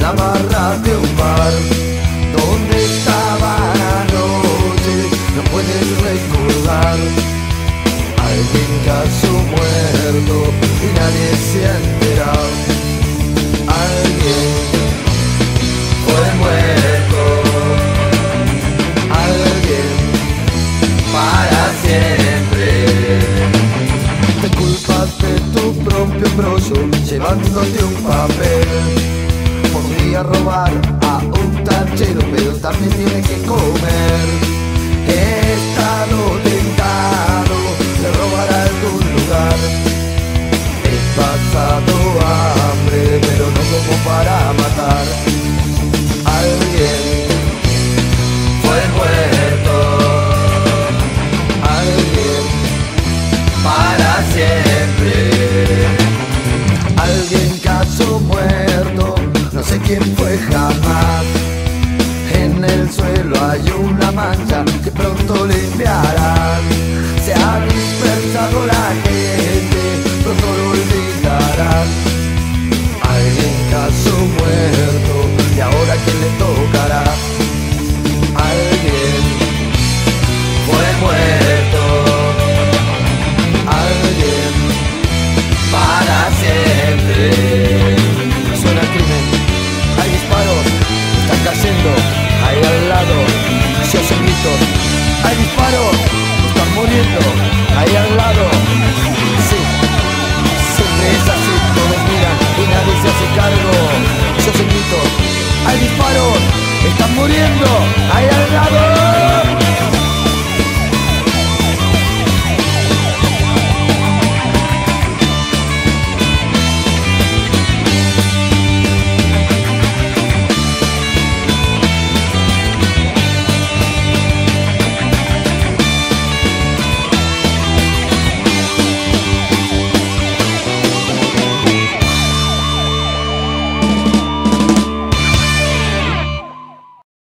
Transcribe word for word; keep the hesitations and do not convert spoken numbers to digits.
la barra de un bar. ¿Dónde estaba anoche? No puedes recordar. Alguien cayó muerto y nadie se ha enterado. Alguien fue muerto. Alguien para siempre. Te culpas de tu propio embrollo, llevándote un papel. Podría robar a un tachero, pero también tiene que comer. He estado tentado de robar a algún lugar. He pasado hambre, pero no como para matar. Alguien fue muerto. Alguien para siempre. Alguien cayó muerto, no sé quién fue jamás. En el suelo hay una mancha que pronto limpiarán. Se ha dispersado la gente, pronto lo olvidarán. Alguien cayó muerto y ahora ¿quién le tocará? Alguien fue muerto. Alguien para siempre. Suena el crimen, hay disparos, están cayendo ahí al lado. Se hacen gritos, hay disparos, están muriendo ahí al lado. Sí, siempre es así, todos miran y nadie se hace cargo. Se hacen gritos, hay disparos, están muriendo ahí al lado.